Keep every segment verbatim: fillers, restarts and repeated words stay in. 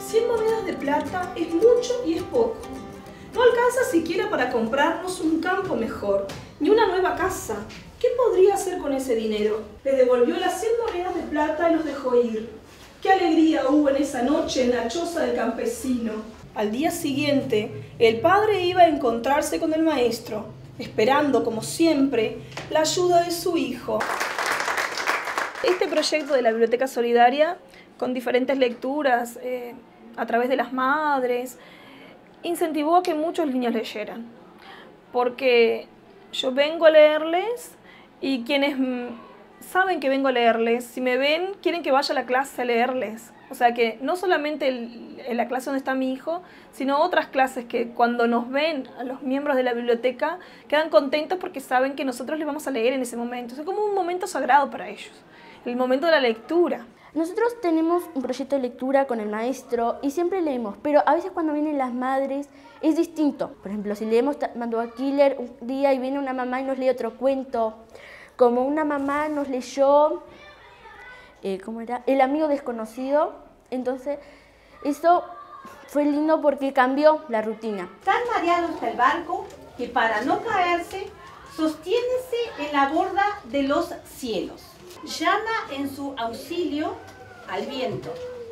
cien monedas de plata es mucho y es poco. No alcanza siquiera para comprarnos un campo mejor, ni una nueva casa. ¿Qué podría hacer con ese dinero? Le devolvió las cien monedas de plata y los dejó ir. ¡Qué alegría hubo en esa noche en la choza del campesino! Al día siguiente, el padre iba a encontrarse con el maestro, esperando, como siempre, la ayuda de su hijo. Este proyecto de la Biblioteca Solidaria, con diferentes lecturas eh, a través de las madres, incentivó a que muchos niños leyeran. Porque yo vengo a leerles y quienes saben que vengo a leerles, si me ven, quieren que vaya a la clase a leerles. O sea que no solamente el, en la clase donde está mi hijo, sino otras clases que cuando nos ven a los miembros de la biblioteca quedan contentos porque saben que nosotros les vamos a leer en ese momento. Es como un momento sagrado para ellos, el momento de la lectura. Nosotros tenemos un proyecto de lectura con el maestro y siempre leemos, pero a veces cuando vienen las madres es distinto. Por ejemplo, si leemos Mandua Killer un día y viene una mamá y nos lee otro cuento, como una mamá nos leyó, eh, ¿cómo era? El amigo desconocido. Entonces, eso fue lindo porque cambió la rutina. Tan mareado está el barco que para no caerse, sostiénese en la borda de los cielos. Llama en su auxilio al viento.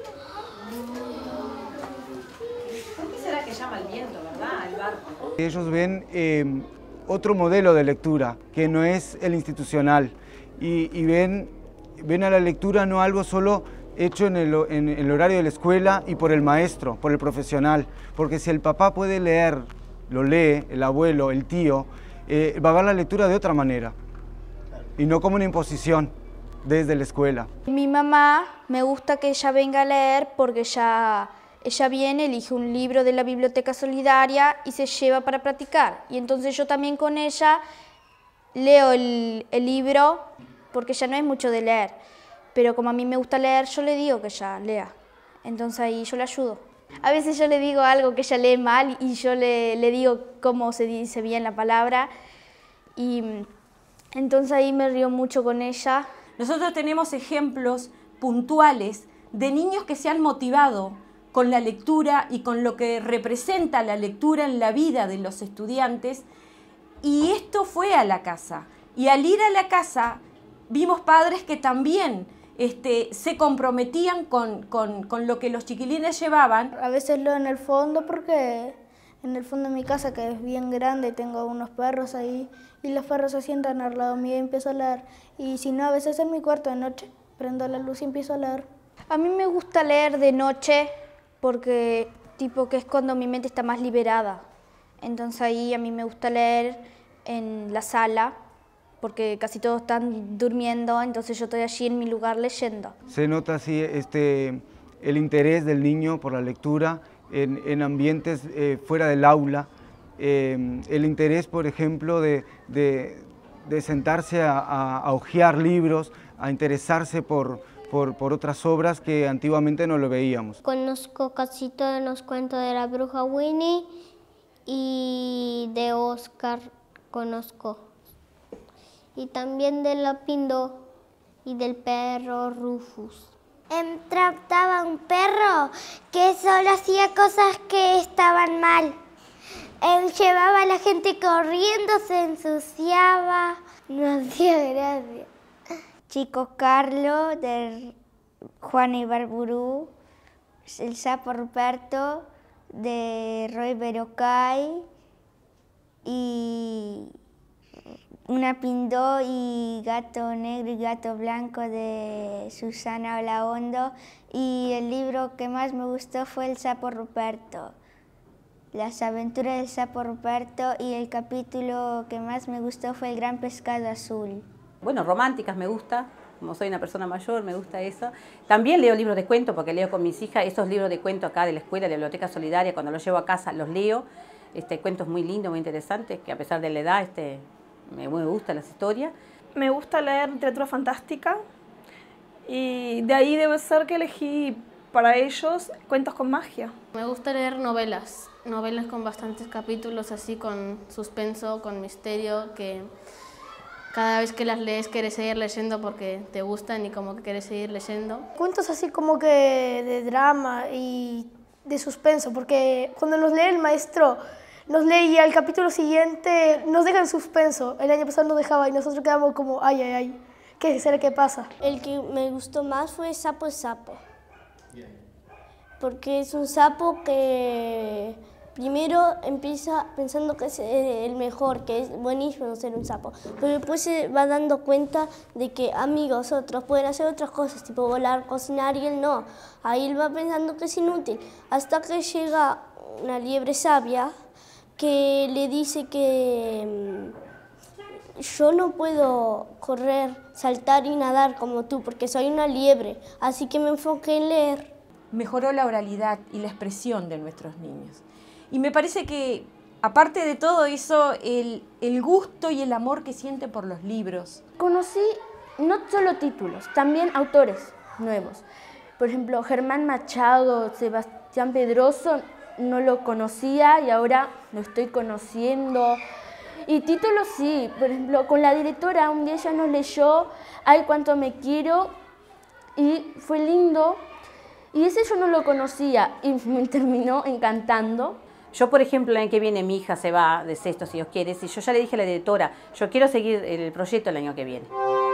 ¿Por qué será que llama al viento, verdad? Al barco. Ellos ven eh, otro modelo de lectura, que no es el institucional, y, y ven, ven a la lectura no algo solo hecho en el, en el horario de la escuela y por el maestro, por el profesional, porque si el papá puede leer, lo lee, el abuelo, el tío, eh, va a ver la lectura de otra manera, y no como una imposición desde la escuela. Mi mamá me gusta que ella venga a leer porque ella, ella viene, elige un libro de la Biblioteca Solidaria y se lleva para practicar. Y entonces yo también con ella leo el, el libro porque ella no es mucho de leer. Pero como a mí me gusta leer, yo le digo que ella lea. Entonces ahí yo le ayudo. A veces yo le digo algo que ella lee mal y yo le, le digo cómo se dice bien la palabra. Y entonces ahí me río mucho con ella. Nosotros tenemos ejemplos puntuales de niños que se han motivado con la lectura y con lo que representa la lectura en la vida de los estudiantes, y esto fue a la casa. Y al ir a la casa vimos padres que también este, se comprometían con, con, con lo que los chiquilines llevaban. A veces leo en el fondo porque en el fondo de mi casa, que es bien grande, tengo unos perros ahí y los perros se sientan al lado mío y empiezo a leer. Y si no, a veces en mi cuarto de noche prendo la luz y empiezo a leer. A mí me gusta leer de noche porque tipo que es cuando mi mente está más liberada. Entonces ahí a mí me gusta leer en la sala porque casi todos están durmiendo, entonces yo estoy allí en mi lugar leyendo. Se nota así este, el interés del niño por la lectura en, en ambientes eh, fuera del aula, eh, el interés, por ejemplo, de, de, de sentarse a, a, a hojear libros, a interesarse por, por, por otras obras que antiguamente no lo veíamos. Conozco casi todos los cuentos de la bruja Winnie y de Oscar conozco. Y también de Lapindo y del perro Rufus. Em, trataba un perro que solo hacía cosas que estaban mal. Em, llevaba a la gente corriendo, se ensuciaba, no hacía gracia. Chico Carlo, de Juan Ibarburu, el sapo Ruperto, de Roy Berocay, y Una Pindó y Gato Negro y Gato Blanco de Susana Olaondo, y el libro que más me gustó fue El sapo Ruperto, Las aventuras del sapo Ruperto, y el capítulo que más me gustó fue El gran pescado azul. Bueno, románticas me gusta, como soy una persona mayor, me gusta eso. También leo libros de cuento porque leo con mis hijas, esos libros de cuento acá de la escuela, de la Biblioteca Solidaria, cuando los llevo a casa los leo. Este, cuentos muy lindos, muy interesantes, que a pesar de la edad este, me, me gustan las historias. Me gusta leer literatura fantástica y de ahí debe ser que elegí para ellos cuentos con magia. Me gusta leer novelas, novelas con bastantes capítulos, así con suspenso, con misterio, que cada vez que las lees quieres seguir leyendo porque te gustan y como que quieres seguir leyendo. Cuentos así como que de drama y de suspenso, porque cuando los lee el maestro, nos lee y al capítulo siguiente nos deja en suspenso. El año pasado nos dejaba y nosotros quedamos como, ay, ay, ay, ¿qué será que pasa? El que me gustó más fue Sapo es Sapo, porque es un sapo que primero empieza pensando que es el mejor, que es buenísimo ser un sapo, pero después se va dando cuenta de que amigos otros pueden hacer otras cosas, tipo volar, cocinar, y él no. Ahí él va pensando que es inútil, hasta que llega una liebre sabia que le dice que mmm, yo no puedo correr, saltar y nadar como tú, porque soy una liebre, así que me enfoqué en leer. Mejoró la oralidad y la expresión de nuestros niños. Y me parece que, aparte de todo eso, el, el gusto y el amor que siente por los libros. Conocí no solo títulos, también autores nuevos. Por ejemplo, Germán Machado, Sebastián Pedroso, no lo conocía y ahora lo estoy conociendo. Y títulos sí, por ejemplo, con la directora un día ella nos leyó Ay, cuánto me quiero, y fue lindo. Y ese yo no lo conocía y me terminó encantando. Yo, por ejemplo, el año que viene mi hija se va de sexto, si Dios quiere, y yo ya le dije a la directora, yo quiero seguir el proyecto el año que viene.